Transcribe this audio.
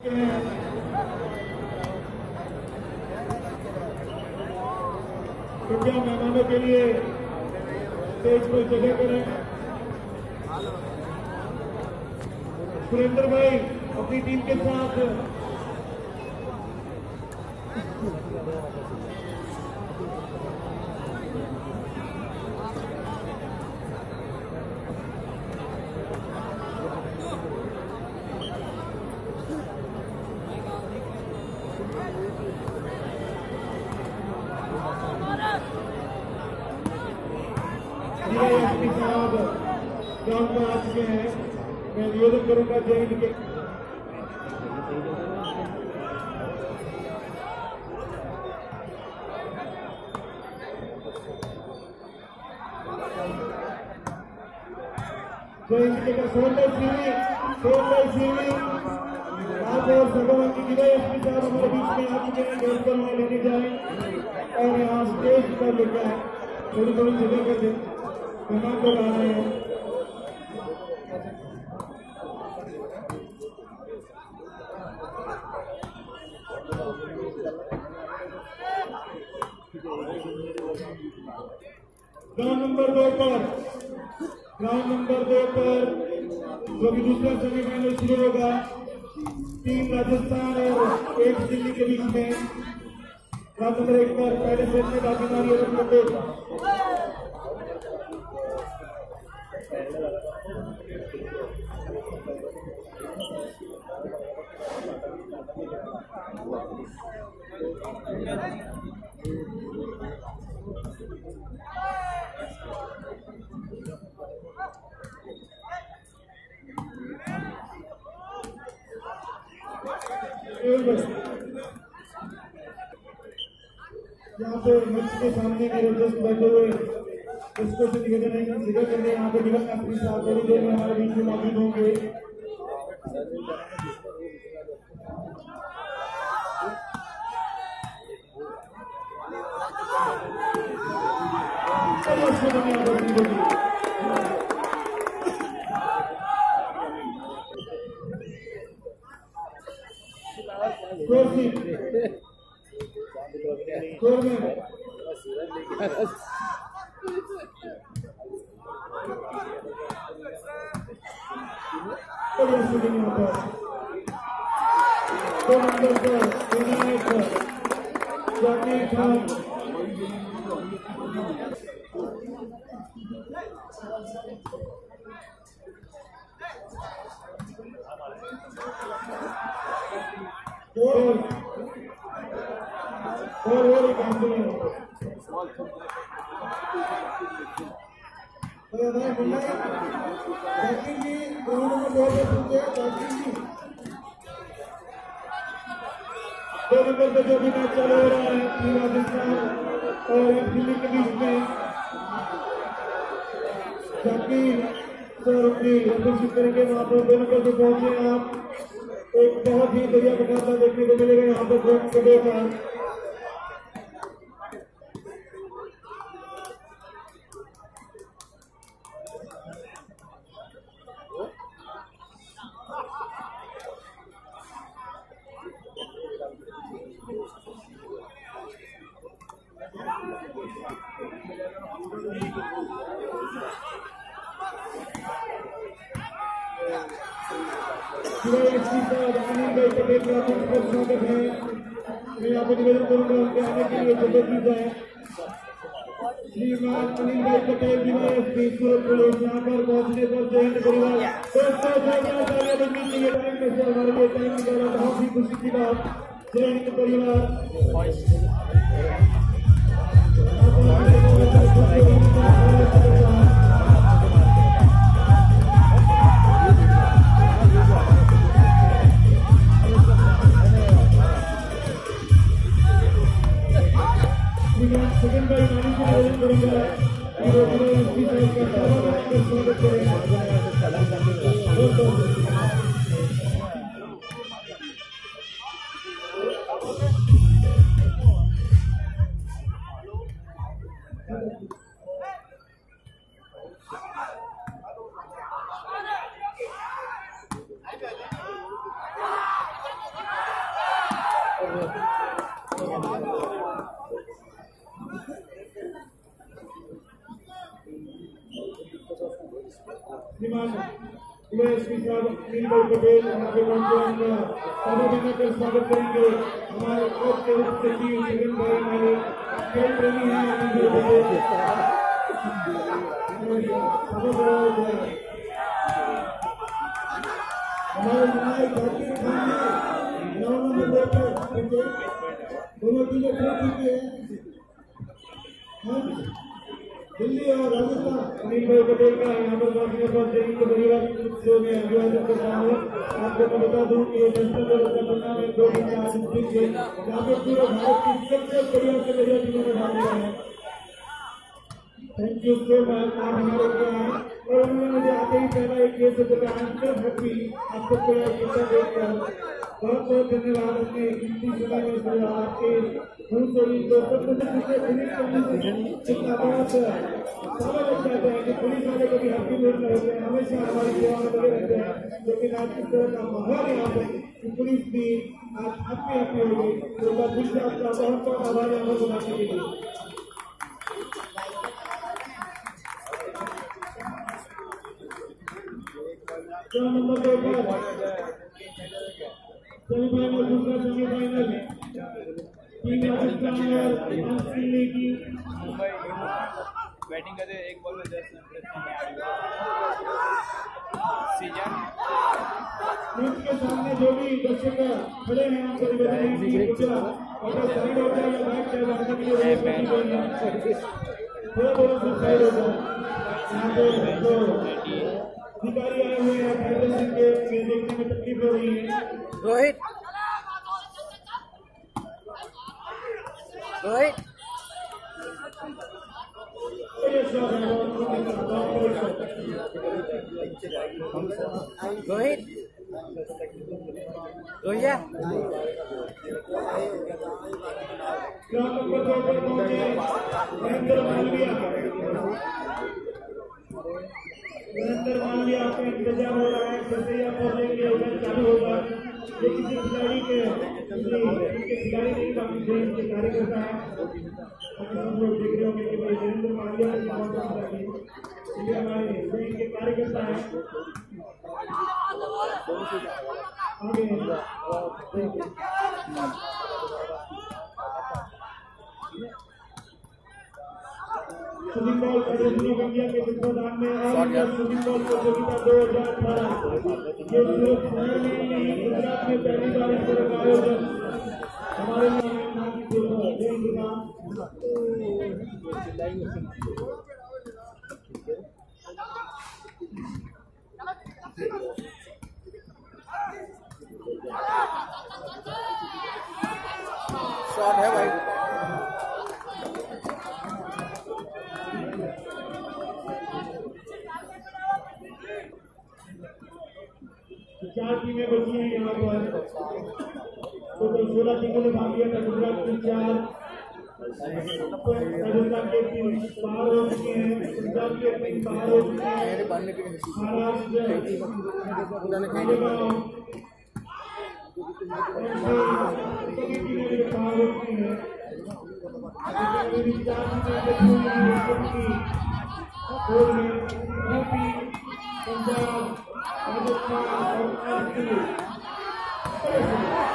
कृपया मेहमानों के लिए स्टेज पर जगह करें। सुरेंद्र भाई अपनी टीम के साथ डीवाईएसपी साहब ग्राउंड पर आ चुके हैं। मैं निवेदन करूंगा जय हिंद के सोलह सीवी आप और भगवान की डीवाईएसपी साहब हमारे बीच में आ चुके हैं। वेलकम में लेके जाए और यहाँ स्टेज पर लेके आए। थोड़ी थोड़ी जगह कर दें, मेहमान लोग आ रहे हैं। ग्राउंड नंबर 2 पर जो कि दूसरा सेमीफाइनल शुरू होगा, टीम राजस्थान और एक दिल्ली के बीच में। ग्राउंड नंबर 1 पर पहले सेट में बाकी मारी यहाँ पे मंच के सामने मेरे दोस्त बैठे हुए इसको से निवेदन है कि जिक्र करने यहाँ पे निगम मंत्री साहब थोड़ी देर में हमारे बीच में मौजूद होंगे। दो नंबर पे जो भी मैच चालू हो रहा है टीम राजस्थान और एक दिल्ली के बीच में, जबकि सर अपनी कोशिश करेंगे वहां पर 2 नंबर पे पहुंचे। आप एक बहुत ही बढ़िया मुकाबला देखने को मिलेगा यहाँ पर ग्राउंड के 2 पर। मैं यहाँ पे निवेदन करूंगा उनके आने के लिए जगह दी जाए। श्रीमान अनिल भाई पटेल डीवाईएसपी सूरत पुलिस यहाँ पर पहुंचने पर जय हिंद परिवार दोस्तों बननी चाहिए। टाइम में से हमारे लिए टाइम निकाला, बहुत ही खुशी की बात। जय हिंद परिवार सेकंड बाई मानी से निवेदन करूंगा स्वागत करें। श्रीमान श्री साहब अनिल भाई पटेल हमारे मंच का साधुवाद कर स्वागत करेंगे। हमारे कोच के रूप से सेकंड भाई हमारे खेल प्रेमी हैं अनिल भाई पटेल। हमारे हमारे भारतीय खान में 9 नंबर पर दोनों टीमें खेल चुकी है। दिल्ली और राजस्थान अनिल भाई पटेल का यहाँ पर बाकी के परिवार जो मैं अभिवादन कर रहा हूँ। आपको मैं बता दूं कि ये नेशनल टूर्नामेंट 2026 है जहाँ पे पूरे भारत की सबसे बढ़िया से बढ़िया टीमों ने भाग लिया है। Thank you so much. आप हमारे क्या है और उन्होंने मुझे आते ही पहला एक केस बताया हैप्पी आप सबको यह किस्सा देखकर बहुत बहुत धन्यवाद। अपने कीमती समय में से आपके फिनिश करने से इतना बहुत समझ लग जाते हैं कि पुलिस वाले कभी हैप्पी मूड में होते हैं, हमेशा हमारी सेवा में लगे रहते हैं। लेकिन आज इस तरह का माहौल यहाँ पर कि पुलिस भी आज हैप्पी हो गई तो मैं फिर से आपका बहुत बहुत आभार अमल बनाने के लिए। नंबर 2 पर सेमीफाइनल दूसरा सेमीफाइनल टीम राजस्थान और दिल्ली की बैटिंग करते एक बॉल में 10 सीजन के सामने जो भी दर्शक खड़े हैं हम सभी अगर साइड होता है या बैक साइड होने के लिए थोड़ा सा साइड होता है। यहाँ पे जो अधिकारी आए हुए हैं फैसल सिंह के देखने में तकलीफ हो रही है। रोहित रोहिया ग्राउंड नंबर 2 पर पहुंचे महेंद्र मालविया का इंतजार हो रहा है। जैसे आप पहुंचेंगे उधर चालू होगा। ये किसी खिलाड़ी के खिलाड़ी नहीं बाकी देश के कार्यकर्ता है। हम लोग देख रहे होंगे कि भाई नरेंद्र मालविया की हमारे देश के कार्यकर्ता है। Swimming ball federation of India के तत्वाधान में स्विमिंग बॉल प्रतियोगिता 2018 ये सिर्फ शहर में ही नहीं गुजरात में पहली बार इस तरह का आयोजन हमारे शॉट है भाई। चार टीमें बची हैं यहाँ पर। टोटल 16 टीमों ने भाग लिया था। गुजरात की 4, राजस्थान के 3 बाहर हो चुके हैं, पंजाब के 3 बाहर हो चुके हैं, महाराष्ट्र सभी टीमें भी बाहर हो चुकी हैं। 4 टीमें यूपी, पंजाब, राजस्थान और